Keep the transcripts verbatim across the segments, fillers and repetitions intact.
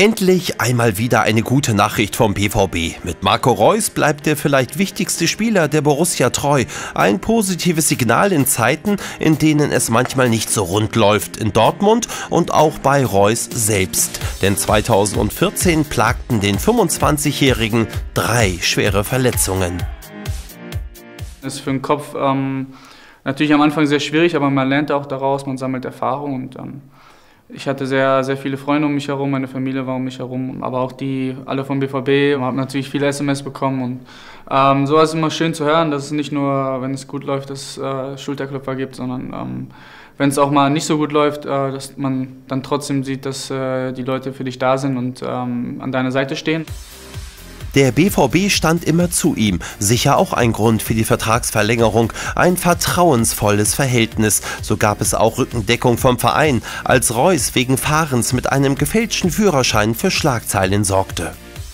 Endlich einmal wieder eine gute Nachricht vom B V B. Mit Marco Reus bleibt der vielleicht wichtigste Spieler der Borussia treu. Ein positives Signal in Zeiten, in denen es manchmal nicht so rund läuft in Dortmund und auch bei Reus selbst. Denn zweitausendvierzehn plagten den fünfundzwanzigjährigen drei schwere Verletzungen. Das ist für den Kopf ähm, natürlich am Anfang sehr schwierig, aber man lernt auch daraus, man sammelt Erfahrung und ähm, ich hatte sehr, sehr viele Freunde um mich herum, meine Familie war um mich herum, aber auch die alle vom B V B. Man hat natürlich viele S M S bekommen und ähm, sowas ist immer schön zu hören, dass es nicht nur, wenn es gut läuft, dass es äh, Schulterklopfer gibt, sondern ähm, wenn es auch mal nicht so gut läuft, äh, dass man dann trotzdem sieht, dass äh, die Leute für dich da sind und ähm, an deiner Seite stehen. Der B V B stand immer zu ihm, sicher auch ein Grund für die Vertragsverlängerung, ein vertrauensvolles Verhältnis. So gab es auch Rückendeckung vom Verein, als Reus wegen Fahrens mit einem gefälschten Führerschein für Schlagzeilen sorgte.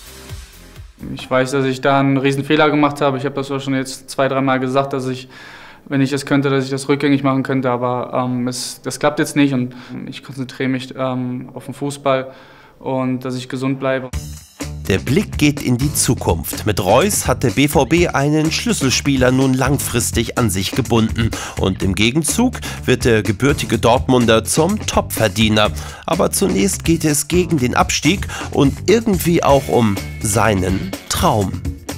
Ich weiß, dass ich da einen riesen Fehler gemacht habe. Ich habe das auch schon jetzt zwei, dreimal gesagt, dass ich, wenn ich es könnte, dass ich das rückgängig machen könnte, aber ähm, es, das klappt jetzt nicht und ich konzentriere mich ähm, auf den Fußball und dass ich gesund bleibe. Der Blick geht in die Zukunft. Mit Reus hat der B V B einen Schlüsselspieler nun langfristig an sich gebunden. Und im Gegenzug wird der gebürtige Dortmunder zum Topverdiener. Aber zunächst geht es gegen den Abstieg und irgendwie auch um seinen Traum.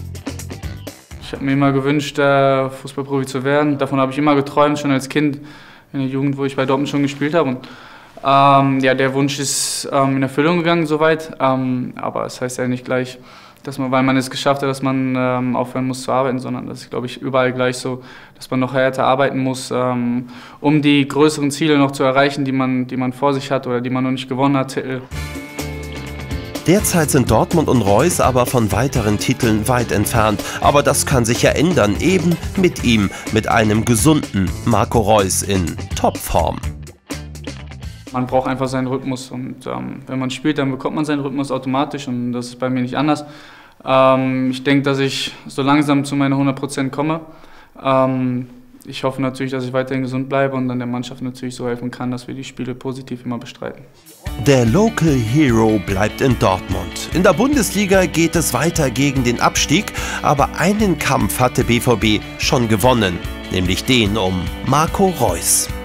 Ich habe mir immer gewünscht, Fußballprofi zu werden. Davon habe ich immer geträumt, schon als Kind, in der Jugend, wo ich bei Dortmund schon gespielt habe. Und Ähm, ja, der Wunsch ist ähm, in Erfüllung gegangen soweit, ähm, aber es das heißt ja nicht gleich, dass man, weil man es geschafft hat, dass man ähm, aufhören muss zu arbeiten, sondern das ist, glaube ich, überall gleich so, dass man noch härter arbeiten muss, ähm, um die größeren Ziele noch zu erreichen, die man, die man vor sich hat oder die man noch nicht gewonnen hat. Derzeit sind Dortmund und Reus aber von weiteren Titeln weit entfernt. Aber das kann sich ja ändern, eben mit ihm, mit einem gesunden Marco Reus in Topform. Man braucht einfach seinen Rhythmus und ähm, wenn man spielt, dann bekommt man seinen Rhythmus automatisch und das ist bei mir nicht anders. Ähm, ich denke, dass ich so langsam zu meinen hundert Prozent komme. Ähm, ich hoffe natürlich, dass ich weiterhin gesund bleibe und dann der Mannschaft natürlich so helfen kann, dass wir die Spiele positiv immer bestreiten. Der Local Hero bleibt in Dortmund. In der Bundesliga geht es weiter gegen den Abstieg, aber einen Kampf hat der B V B schon gewonnen, nämlich den um Marco Reus.